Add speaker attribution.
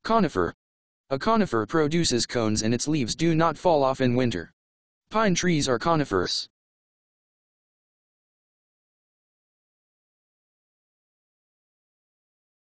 Speaker 1: Conifer. A conifer produces cones and its leaves do not fall off in winter. Pine trees are conifers.